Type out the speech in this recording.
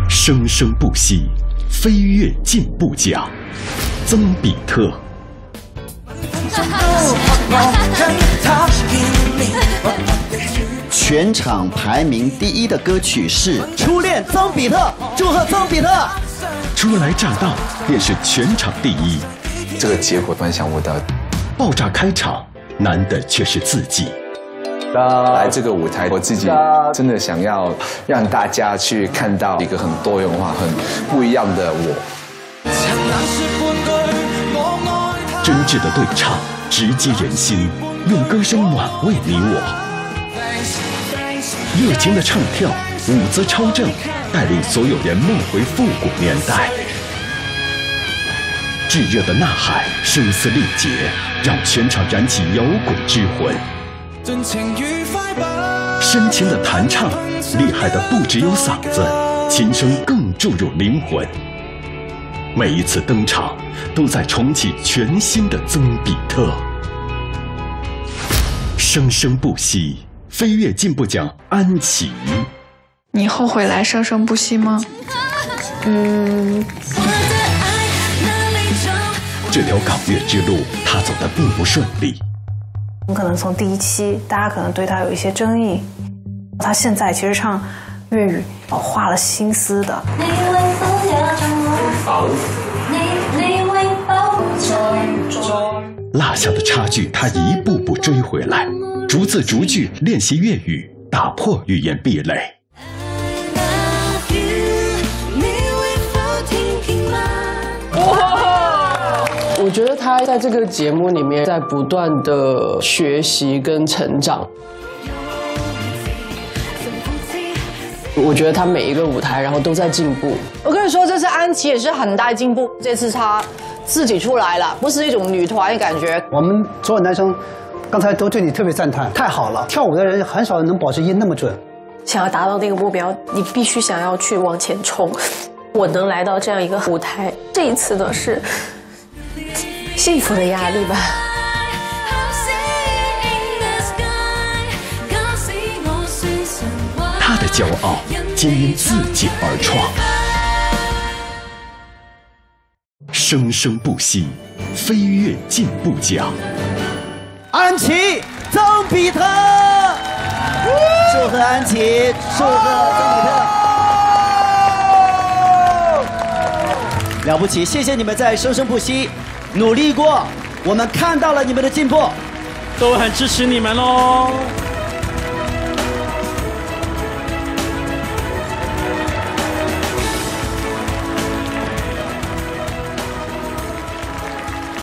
生生不息，飞跃进步奖，曾比特。 全场排名第1的歌曲是《初恋》，曾比特，祝贺曾比特！ 初来乍到便是全场第1， 这个结果突想不到。 爆炸开场，难的却是自己。 来这个舞台，我自己真的想要让大家去看到一个很多元化、很不一样的我。 真挚的对唱，直击人心，用歌声暖慰你我。热情的唱跳，舞姿超正，带领所有人梦回复古年代。炙热的呐喊，声嘶力竭，让全场燃起摇滚之魂。深情的弹唱，厉害的不只有嗓子，琴声更注入灵魂。每一次登场，都在重启全新的曾比特。生生不息，飞跃进步奖安琪。 你后悔来生生不息吗？ 这条港乐之路，他走得并不顺利。 可能从第1期，大家可能对他有一些争议。他现在其实唱粤语，花了心思的。 落下的差距，他一步步追回来，逐字逐句练习粤语，打破语言壁垒。 我觉得他在这个节目里面在不断的学习跟成长。我觉得他每一个舞台，然后都在进步。 我跟你说，这次安琪也是很大进步。这次她自己出来了，不是一种女团的感觉。 我们所有男生刚才都对你特别赞叹，太好了！跳舞的人很少能保持音那么准。 想要达到那个目标，你必须想要去往前冲。我能来到这样一个舞台，这一次呢是幸福的压力吧。 他的骄傲皆因自己而创。生生不息，飞跃进步奖。 安琪，曾比特，祝贺安琪，祝贺曾比特。了不起，谢谢你们在生生不息努力过，我们看到了你们的进步， 都很支持你们喽。